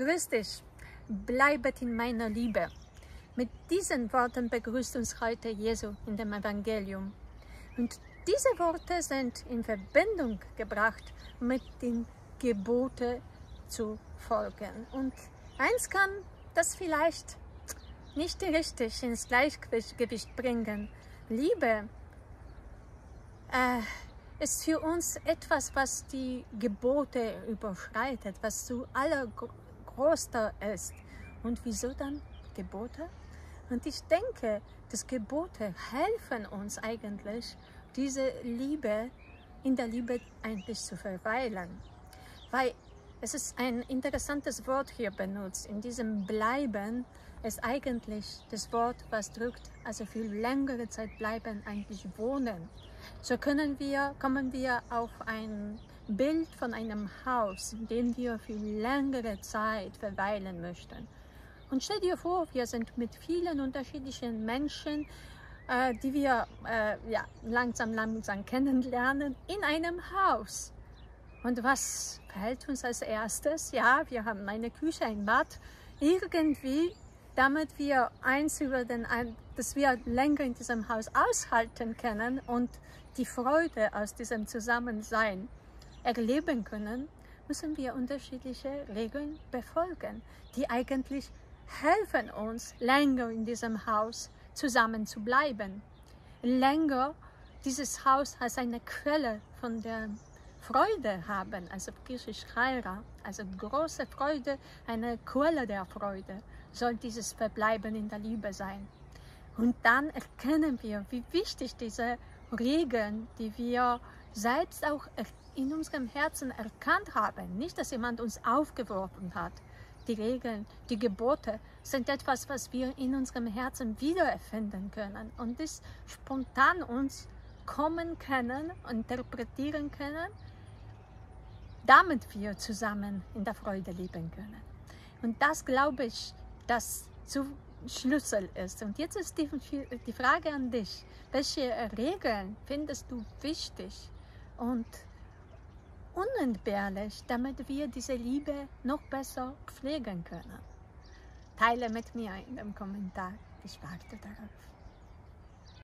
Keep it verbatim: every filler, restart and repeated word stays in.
Grüß dich, bleibet in meiner Liebe. Mit diesen Worten begrüßt uns heute Jesu in dem Evangelium. Und diese Worte sind in Verbindung gebracht mit den Geboten zu folgen. Und eins kann das vielleicht nicht richtig ins Gleichgewicht bringen. Liebe äh, ist für uns etwas, was die Gebote überschreitet, was zu allergrößter ist. Und wieso dann Gebote? Und ich denke, dass Gebote helfen uns eigentlich, diese Liebe, in der Liebe eigentlich zu verweilen. Weil es ist ein interessantes Wort hier benutzt. In diesem Bleiben ist eigentlich das Wort, was drückt, also für längere Zeit bleiben, eigentlich wohnen. So können wir, kommen wir auf ein Bild von einem Haus, in dem wir für längere Zeit verweilen möchten. Und stell dir vor, wir sind mit vielen unterschiedlichen Menschen, äh, die wir äh, ja, langsam, langsam kennenlernen, in einem Haus. Und was fällt uns als erstes? Ja, wir haben eine Küche, ein Bad, irgendwie, damit wir eins über den, dass wir länger in diesem Haus aushalten können und die Freude aus diesem Zusammensein erleben können, müssen wir unterschiedliche Regeln befolgen, die eigentlich helfen uns, länger in diesem Haus zusammen zu bleiben. Länger dieses Haus als eine Quelle von der Freude haben, also griechisch Chaira, also große Freude, eine Quelle der Freude, soll dieses Verbleiben in der Liebe sein. Und dann erkennen wir, wie wichtig diese Regeln, die wir selbst auch in unserem Herzen erkannt haben, nicht, dass jemand uns aufgeworfen hat. Die Regeln, die Gebote sind etwas, was wir in unserem Herzen wiedererfinden können und das spontan uns kommen können, interpretieren können, damit wir zusammen in der Freude leben können. Und das glaube ich, dass zu Schlüssel ist. Und jetzt ist die, die Frage an dich, welche Regeln findest du wichtig und unentbehrlich, damit wir diese Liebe noch besser pflegen können? Teile mit mir in dem Kommentar. Ich warte darauf.